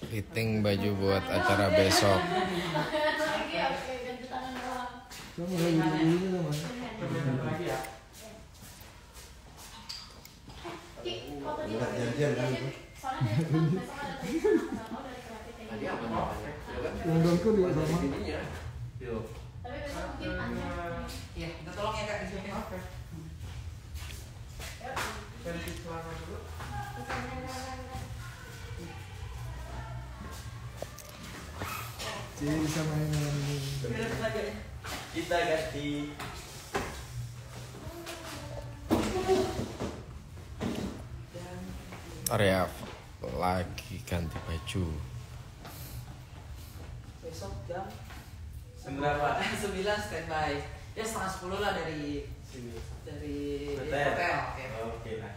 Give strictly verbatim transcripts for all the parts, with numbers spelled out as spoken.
Fitting baju buat acara besok. Kamu lagi dulu sama. Enggak janjian kan itu. Yang dongko juga sama. Tapi besok mungkin panjang. Iya, kita tolong ya Kak di sini. Oke. Ganti celana dulu. Jadi bisa main malam ini. Kita ganti. Area lagi ganti baju. Besok jam Berapa? sembilan standby. Ya setengah sepuluh lah dari Sini. dari Hotel. hotel. Oke. Oke lah.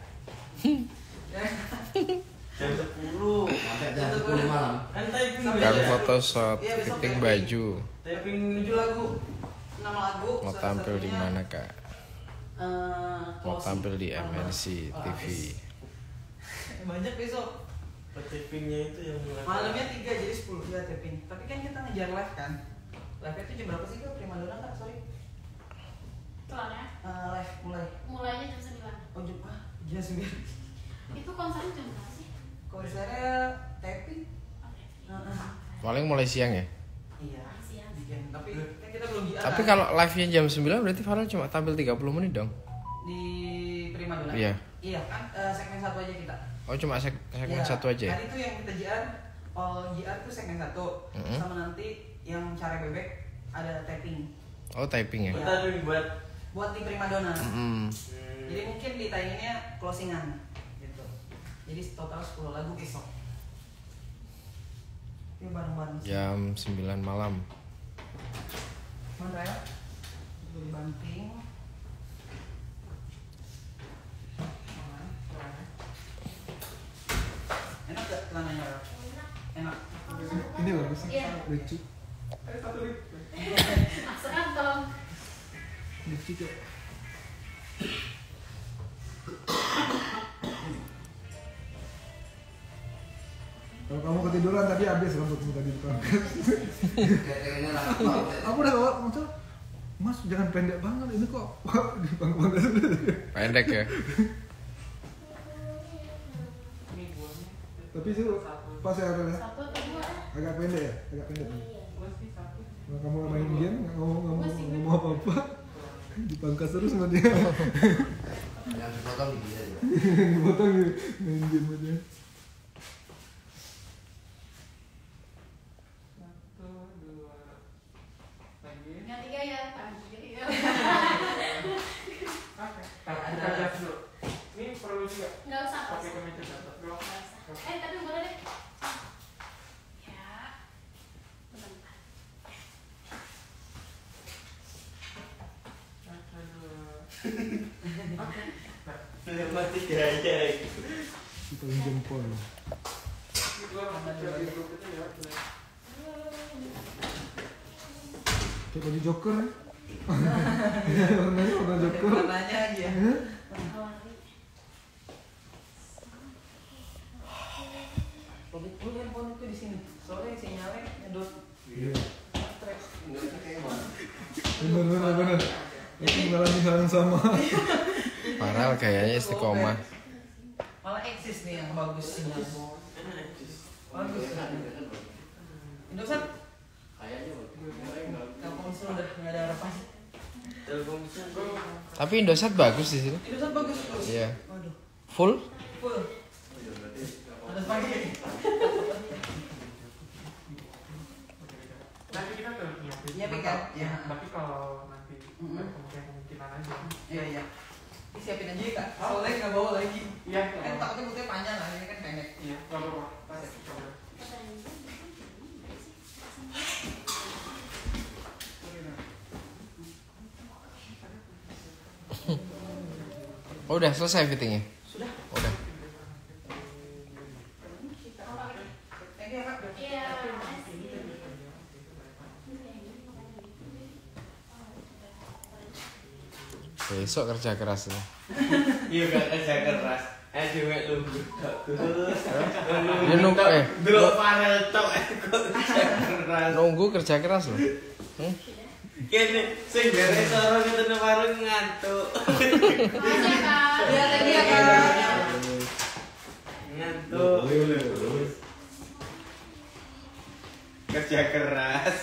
Jam sepuluh sampai jam sepuluh malam. Kan typing Kan ya? photoshoot, Iya, besok fitting typing. baju. Typing tujuh lagu. enam lagu. Mau salah tampil di satunya, mana kak? eh, Mau closing. tampil di M N C Oh, T V. artis. Banyak besok. Tapingnya itu yang mulai. Malamnya tiga jadi sepuluh ya taping. Tapi kan kita ngejar live kan. Live itu jam berapa sih Kak? Prima Donna Kak? Sorry. Kelarnya Eh, live mulai. mulainya jam sembilan. Oh jam ah jam sembilan. Itu konsernya jam berapa sih? Konsernya taping. Oke. Heeh. Paling mulai siang ya. Iya. Siang. Weekend. Tapi kan kita belum di Tapi kalau live-nya jam sembilan berarti Farel cuma tampil tiga puluh menit dong. di Prima Donna. Iya. Iya kan eh, segmen satu aja kita. Oh cuma seg- segmen Iya. satu aja ya? Tadi tuh yang kita J R, all J R tuh segmen satu. Mm-hmm. Sama nanti yang cara bebek ada tapping. Oh typing ya? Iya. Kita dulu buat. Buat di Prima Donna. Mm-mm. Jadi mungkin di tayangannya closingan gitu. Jadi total sepuluh lagu besok. Ini bareng-bareng. Jam sembilan malam. Mana ya? Beli banting. Enak gak celananya? Enak. Ini bagus sih. Iya. Lucu. Eh satu lagi. Masuk kantong. Lucu kok. Kalau kamu ketiduran tadi habis rambutmu tadi bukan? Kayaknya lah. Aku udah bawa maksud, Mas jangan pendek banget ini kok di bangku Pendek ya? Ini buahnya. Tapi sih pas ya Arel ya, Satu atau dua? agak pendek ya, agak pendek. Iya. Gua sih satu. Kalau kamu main game nggak ngomong ngomong ngomong apa apa, dipangkas terus sama dia. Yang dipotong di dia aja. Dipotong gitu, main game aja. Satu, dua. Lagi. Yang tiga ya. Ah, tiga. Oke. Nah, kita lihat dulu. Ini perlu juga Nggak usah. nggak pakai usah. kemeja satu. Dua. Nggak usah. Eh tapi boleh deh. Ya. Bentar. Satu, dua. Mati gaya. Kita jempol. Ini gua masuk di grup itu ya. Kayak baju Joker ya. Warnanya warna Joker. Warnanya aja ya. Awali. Lebih dulu handphone itu di sini. Soalnya sinyalnya nyedot. Iya. Stress. Bener bener bener. Itu mengalami hal yang sama. Farel kayaknya istiqomah. Malah eksis nih yang bagus sinyal. Bagus. Indosat. Telkomsel udah nggak ada harapan. Telkomsel. Tapi Indosat bagus di sini. Indosat bagus. Iya. Waduh. Full? Full. Ada spaghetti. Nanti kita tuh nyiapin. Nyiapin kan? Ya. Ya. Tapi kalau nanti Mm-mm. ada kemungkinan-kemungkinan aja. Iya iya. Ini siapin aja ya kak. Soalnya nggak bawa lagi. Iya. Kan takutnya putih panjang lah. Ini kan pendek. Iya. Gak apa-apa. Pas coba. Oh udah selesai fittingnya? Sudah. Udah. Thank you ya kak. Iya. Besok kerja keras ya. Iya kan kerja keras. Eh dhewe lu tok. Ya nunggu eh. Delok Farel tok eh kok keras. Nunggu kerja keras loh. Hmm? Kene sing gara soro ketemu warung ngantuk. Makasih ya kak. Lihat lagi ya kak. Ngantuk. Boleh, boleh, boleh. Kerja keras.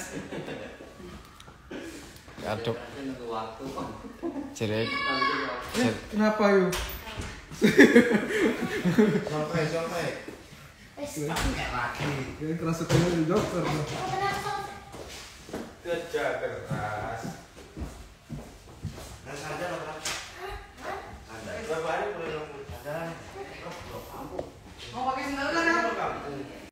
Aduk. Nunggu waktu. Jerek. Eh, kenapa yuk? Sampai sampai. Wes. Sampai lagi. Kayak kerasukannya di dokter. Oh, benar, Sob. Kerja keras. Nah, sadar